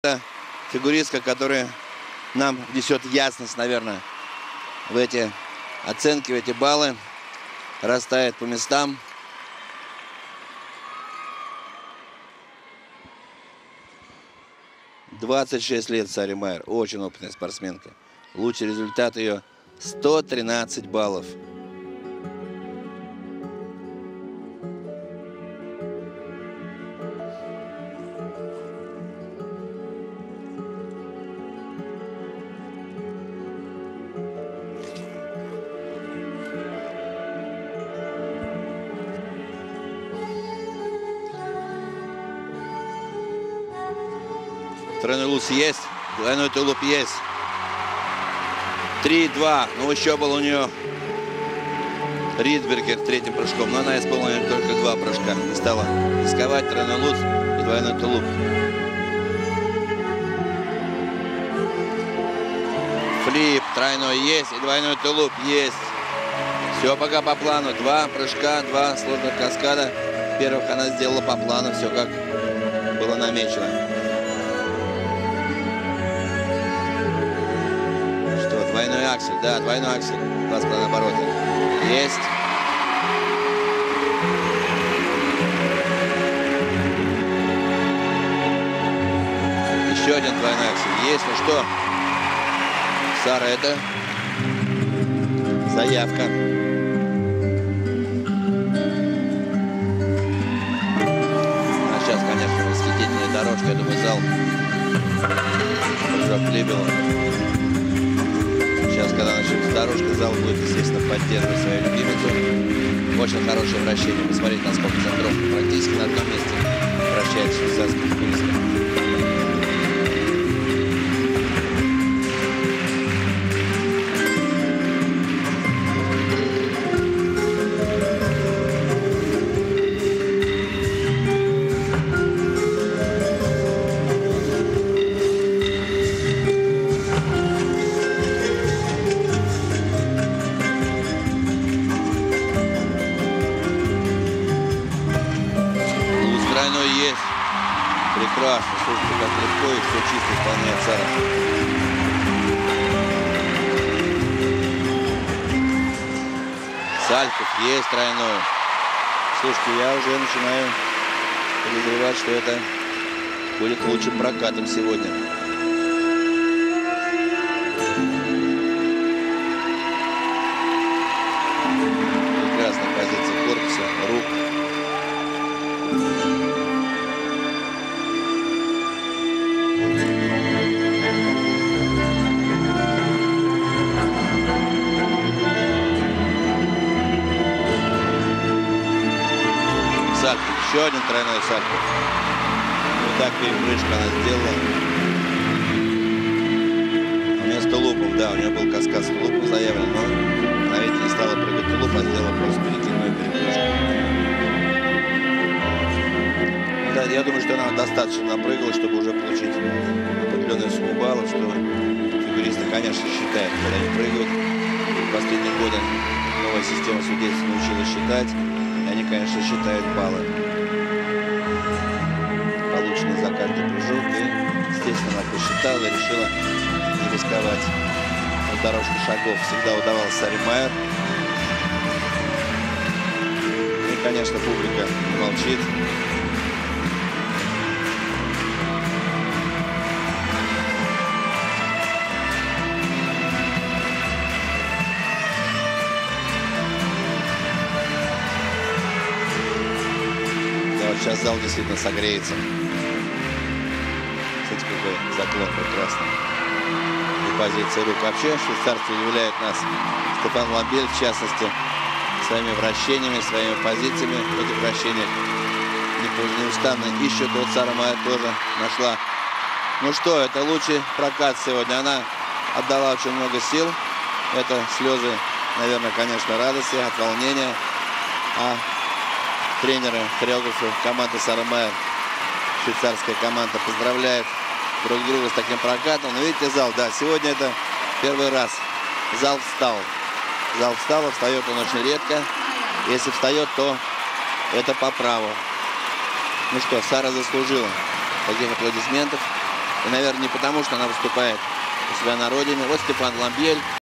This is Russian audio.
Фигуристка, которая нам несет ясность, наверное, в эти оценки, в эти баллы. Расставит по местам. «26 лет Саре Майер. Очень опытная спортсменка. Лучший результат ее 113 баллов. Тройной луз есть, двойной тулуп есть. 3-2. Ну, еще был у нее Ридбергер третьим прыжком, но она исполнила только 2 прыжка. Не стала рисковать. Тройной луз и двойной тулуп. Флип тройной есть и двойной тулуп есть. Все пока по плану. 2 прыжка, 2 сложных каскада. Первых она сделала по плану, все как было намечено. Двойной аксель, да, двойной аксель. 2,5 оборота. Есть. Еще один двойной аксель. Есть. Ну что, Сара, это заявка. А сейчас, конечно, восхитительная дорожка. Я думаю, зал прыжок Либела. Сейчас, когда начнется дорожка, зал будет, естественно, поддерживать свою любимицу. Очень хорошее вращение. Посмотрите, насколько центровка практически на одном месте вращается швейцарский фигуристка. Прекрасно, слушайте, как легко и все чисто исполняет Сара. Сальков есть тройной. Слушайте, я уже начинаю подозревать, что это будет лучшим прокатом сегодня. Прекрасная позиция корпуса, рук. Еще один тройной сальто. Вот так перепрыжку она сделала. У нее с тулупом, да, у нее был каскад с тулупом заявлен, но она ведь не стала прыгать тулуп, а сделала просто перекидную перепрыжку. Да, я думаю, что она достаточно напрыгала, чтобы уже получить определенную сумму баллов, что фигуристы, конечно, считают, когда они прыгают. В последние годы новая система судейства научилась считать. И они, конечно, считают баллы. Полученный за каждый прыжок. И, естественно, она посчитала и решила не рисковать. Но дорожка шагов всегда удавалась Саре Майер. И, конечно, публика молчит. Сейчас зал действительно согреется. Смотрите, какой заклон прекрасный. И позиция рук. Вообще, швейцарцы удивляют нас. Стефан Ламбель, в частности, своими вращениями, своими позициями в этих вращениях неустанно ищут. Вот Сара Майер тоже нашла. Ну что, это лучший прокат сегодня. Она отдала очень много сил. Это слезы, наверное, конечно, радости, от волнения. А тренеры, хореографы команды Сара Майер, швейцарская команда, поздравляет друг друга с таким прокатом. Но видите, зал, да, сегодня это первый раз. Зал встал. Зал встал, встает он очень редко. Если встает, то это по праву. Ну что, Сара заслужила таких аплодисментов. И, наверное, не потому, что она выступает у себя на родине. Вот Степан Ламбель.